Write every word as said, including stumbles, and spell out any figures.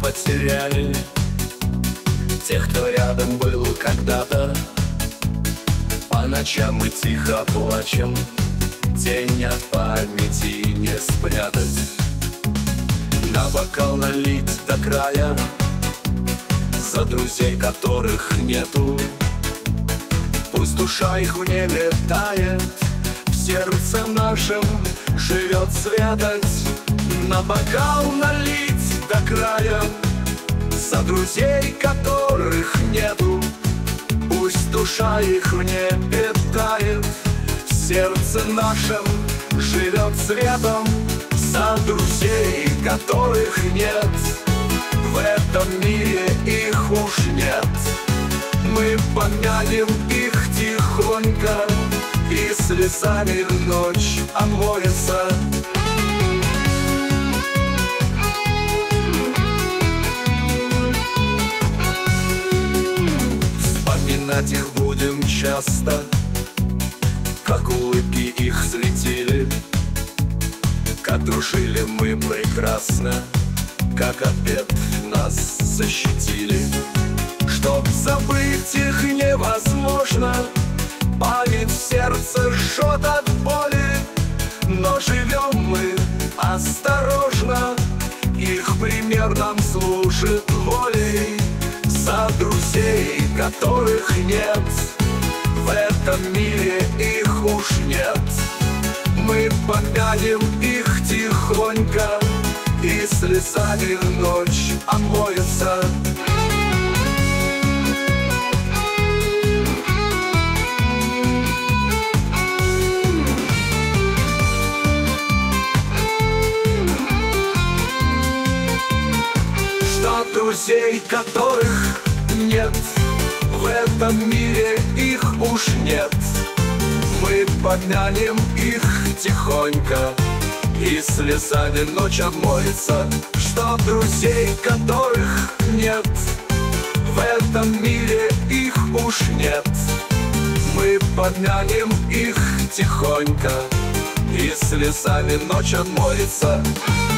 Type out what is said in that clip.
потеряли тех, кто рядом был когда-то. По ночам мы тихо плачем, тень от памяти не спрятать. На бокал налить до края за друзей, которых нету. Пусть душа их в небе тает, в сердце нашем живет светость. На бокал налить до края за друзей, которых нету. Пусть душа их в небе тает, в сердце нашем живет светом. За друзей, которых нет, в этом мире их уж нет. Мы помянем их тихонько, и слезами ночь омоется. Вспоминать их будем часто, как улыбки их светили, как дружили мы прекрасно, как опять нас защитили. Чтоб забыть их невозможно, память в сердце жжет от боли. Но живем мы осторожно, их пример нам служит волей. За друзей, которых нет, в этом мире их уж нет. Мы помянем их тихонько, и слезами ночь омоется. Что друзей, которых нет, в этом мире их уж нет. Мы помянем их тихонько, и слезами ночь омоется. Что друзей, которых нет, в этом мире их уж нет. Мы помянем их тихонько, и слезами ночь омоется.